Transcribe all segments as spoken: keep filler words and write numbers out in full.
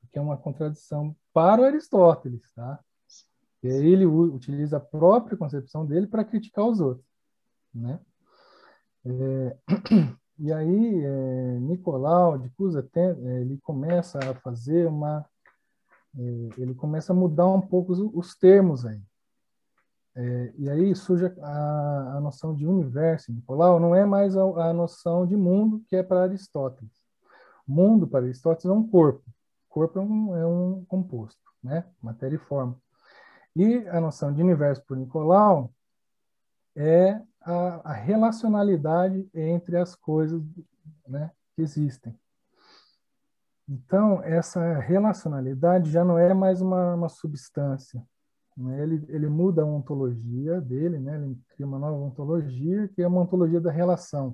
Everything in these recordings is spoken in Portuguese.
que é uma contradição para o Aristóteles, tá? E aí ele utiliza a própria concepção dele para criticar os outros, né? É, e aí é, Nicolau de Cusa tem, é, ele começa a fazer uma, é, ele começa a mudar um pouco os, os termos aí. É, e aí surge a, a noção de universo. Nicolau não é mais a, a noção de mundo que é para Aristóteles. Mundo para Aristóteles é um corpo. Corpo é um, é um composto, né? Matéria e forma. E a noção de universo por Nicolau é a, a relacionalidade entre as coisas, né, que existem. Então, essa relacionalidade já não é mais uma, uma substância. Né? Ele, ele muda a ontologia dele, né? Ele cria uma nova ontologia, que é uma ontologia da relação,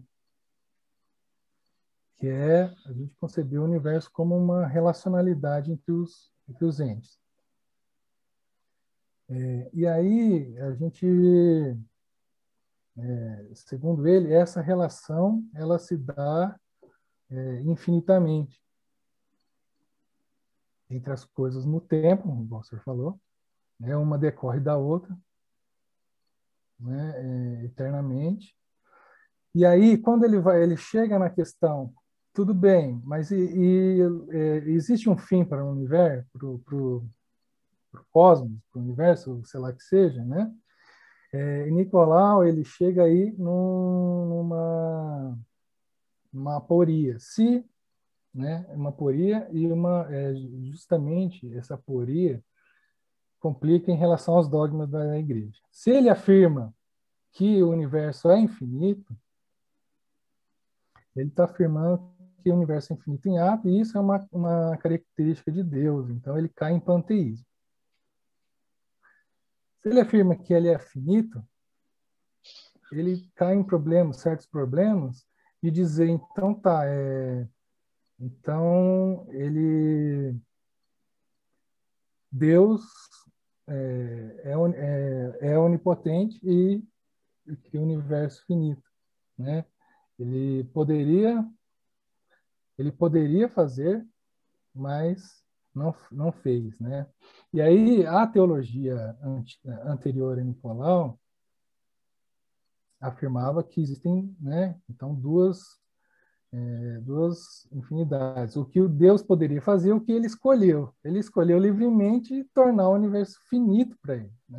que é a gente conceber o universo como uma relacionalidade entre os, entre os entes. É, e aí, a gente, é, segundo ele, essa relação ela se dá é, infinitamente entre as coisas no tempo, como o senhor falou, né? Uma decorre da outra, né? É, eternamente. E aí, quando ele vai, ele chega na questão, tudo bem, mas e, e é, existe um fim para o universo, para o cosmos, para o universo, sei lá que seja, né? É, e Nicolau, ele chega aí num, numa uma aporia. Se, né, uma aporia e uma é, justamente essa aporia complica em relação aos dogmas da igreja. Se ele afirma que o universo é infinito, ele está afirmando que o universo é infinito em ato, e isso é uma, uma característica de Deus, então ele cai em panteísmo. Se ele afirma que ele é finito, ele cai em problemas, certos problemas, e dizer, então tá, é, então ele, Deus é, é, é onipotente e que o universo finito, né? Ele poderia, ele poderia fazer, mas não, não fez, né? E aí a teologia anterior a Nicolau afirmava que existem, né? Então duas é, duas infinidades. O que o Deus poderia fazer, o que ele escolheu. Ele escolheu livremente tornar o universo finito para ele, né?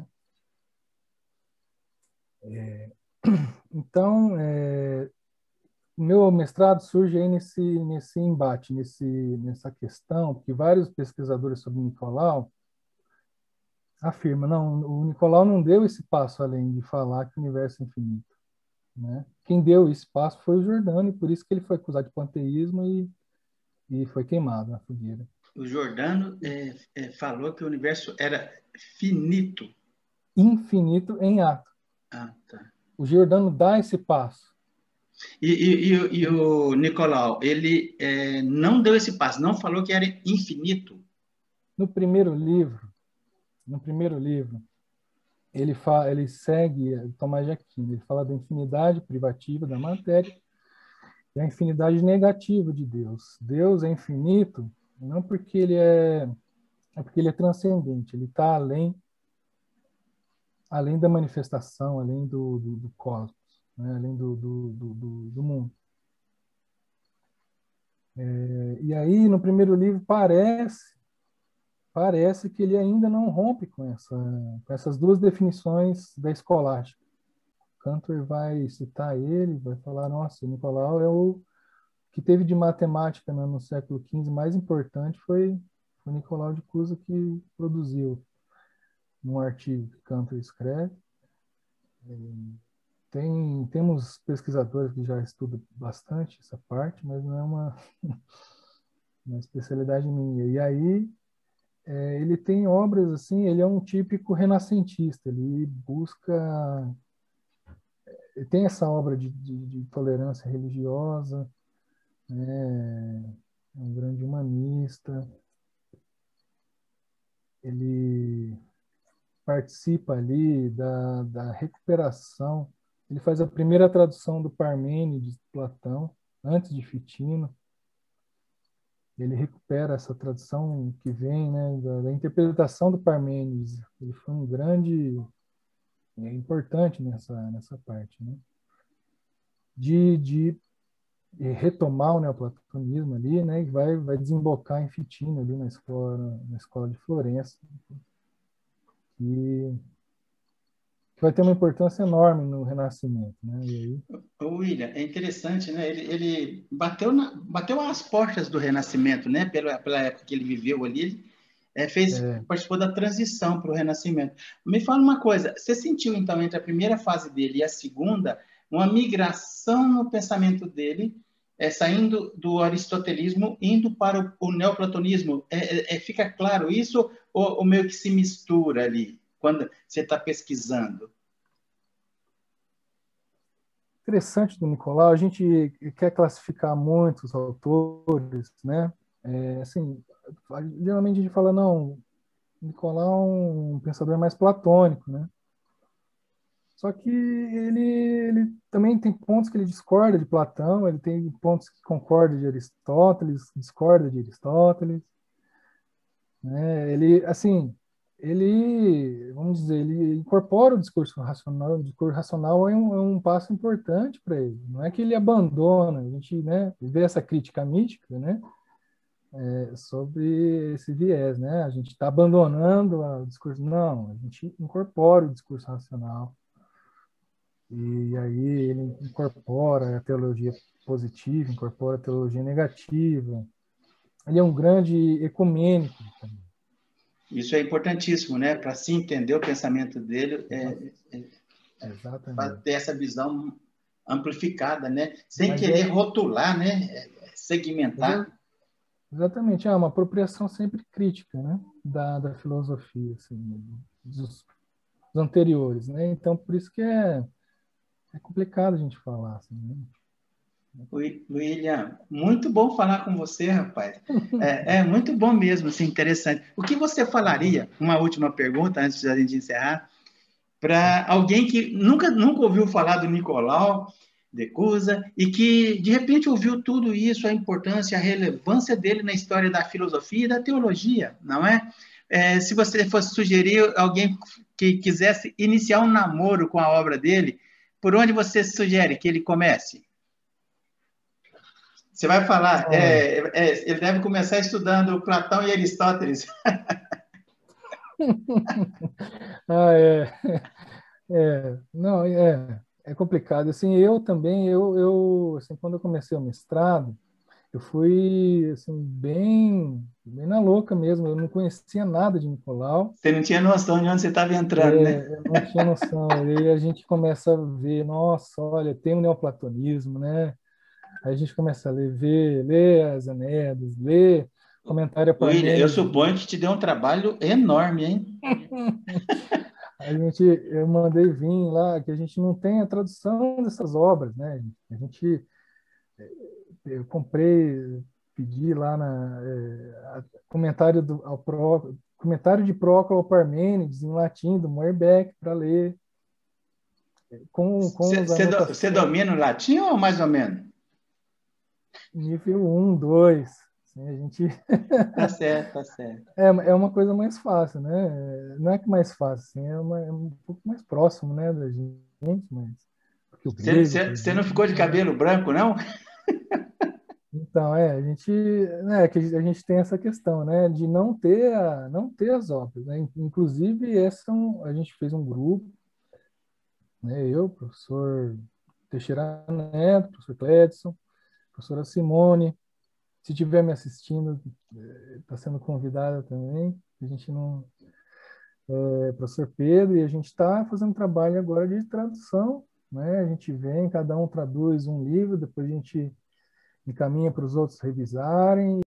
É, então, é, o meu mestrado surge aí nesse, nesse embate, nesse, nessa questão, que vários pesquisadores sobre Nicolau afirmam, não, o Nicolau não deu esse passo além de falar que o universo é infinito, né? Quem deu esse passo foi o Giordano, e por isso que ele foi acusado de panteísmo e, e foi queimado na fogueira. O Giordano é, é, falou que o universo era finito. Infinito em ato. Ah, tá. O Giordano dá esse passo. E, e, e, e o Nicolau, ele é, não deu esse passo, não falou que era infinito. No primeiro livro, no primeiro livro, ele, fala, ele segue Tomás de Aquino, ele fala da infinidade privativa da matéria e a infinidade negativa de Deus. Deus é infinito, não porque ele é, é porque ele é transcendente, ele está além, além da manifestação, além do, do, do cosmos, né? Além do, do, do, do mundo. É, e aí, no primeiro livro, parece, parece que ele ainda não rompe com, essa, com essas duas definições da escolástica. Cantor vai citar ele, vai falar, nossa, o Nicolau é o que teve de matemática no, no século quinze mais importante foi o Nicolau de Cusa que produziu num artigo que Cantor escreve. Tem, temos pesquisadores que já estudam bastante essa parte, mas não é uma, uma especialidade minha. E aí é, ele tem obras assim, ele é um típico renascentista, ele busca, ele tem essa obra de, de, de tolerância religiosa, né? É um grande humanista, ele participa ali da, da recuperação, ele faz a primeira tradução do Parmênides de Platão, antes de Fitino. ele recupera essa tradição que vem, né, da, da interpretação do Parmênides. Ele foi um grande, é, importante nessa, nessa parte, né, de, de retomar o neoplatonismo ali, né, e vai, vai desembocar em Fitino ali na escola, na escola de Florença, e que vai ter uma importância enorme no Renascimento, né? E aí... O William, é interessante, né? Ele, ele bateu, na, bateu às portas do Renascimento, né? Pela, pela época que ele viveu ali, ele é, fez, É. participou da transição para o Renascimento. Me fala uma coisa, você sentiu, então, entre a primeira fase dele e a segunda, uma migração no pensamento dele, é, saindo do aristotelismo, indo para o, o neoplatonismo? É, é, fica claro isso ou, ou meio que se mistura ali, quando você está pesquisando? Interessante do Nicolau, a gente quer classificar muitos autores, né? É, assim, geralmente a gente fala, não, Nicolau é um pensador mais platônico, né? Só que ele, ele também tem pontos que ele discorda de Platão, ele tem pontos que concorda de Aristóteles, discorda de Aristóteles, né? Ele, assim, ele, vamos dizer, ele incorpora o discurso racional, o discurso racional é um, é um passo importante para ele. Não é que ele abandona, a gente, né, vê essa crítica mítica, né, é, sobre esse viés, né? A gente está abandonando o discurso, não, a gente incorpora o discurso racional. E aí ele incorpora a teologia positiva, incorpora a teologia negativa. Ele é um grande ecumênico também. Isso é importantíssimo, né? Para se entender o pensamento dele, é, é, é, para ter essa visão amplificada, né? Sem Mas querer é, rotular, né? Segmentar. Exatamente, é uma apropriação sempre crítica, né? Da, da filosofia, assim, dos, dos anteriores, né? Então, por isso que é, é complicado a gente falar, assim, né? William, muito bom falar com você, rapaz. É, é muito bom mesmo, assim, interessante. O que você falaria, uma última pergunta, antes de a gente encerrar, para alguém que nunca, nunca ouviu falar do Nicolau de Cusa e que, de repente, ouviu tudo isso, a importância, a relevância dele na história da filosofia e da teologia, não é? É, se você fosse sugerir alguém que quisesse iniciar um namoro com a obra dele, por onde você sugere que ele comece? Você vai falar, é, é, ele deve começar estudando Platão e Aristóteles. Ah, é. É, não, é, é complicado. Assim, eu também, eu, eu, assim, quando eu comecei o mestrado, eu fui, assim, bem, bem na louca mesmo. Eu não conhecia nada de Nicolau. Você não tinha noção de onde você estava entrando, né? É, eu não tinha noção. E aí a gente começa a ver, nossa, olha, tem o neoplatonismo, né? Aí a gente começa a ler, ver, ler as Enéidas, ler comentário a William, eu Parmênides. suponho que te deu um trabalho enorme, hein? A gente, eu mandei vir lá que a gente não tem a tradução dessas obras, né? A gente, eu comprei, pedi lá na é, comentário do ao Pró, comentário de Próclo ao Parmênides em latim do Moerbeck para ler com com as Você anotações domina o latim ou mais ou menos? nível um, dois. Assim, a gente Tá certo, tá certo. é, é uma coisa mais fácil, né? Não é que mais fácil, assim, é, uma, é um pouco mais próximo, né, da gente, mas porque o Você, grego, por você, você não exemplo, ficou de né? cabelo branco, não? Então, é, a gente, né, que a gente tem essa questão, né, de não ter, a, não ter as obras, né, inclusive essa, é um, a gente fez um grupo, né, eu, professor Teixeira Neto, professor Cledson, professora Simone, se estiver me assistindo, está sendo convidada também, a gente não, é, professor Pedro, e a gente está fazendo trabalho agora de tradução, né, a gente vem, cada um traduz um livro, depois a gente encaminha para os outros revisarem,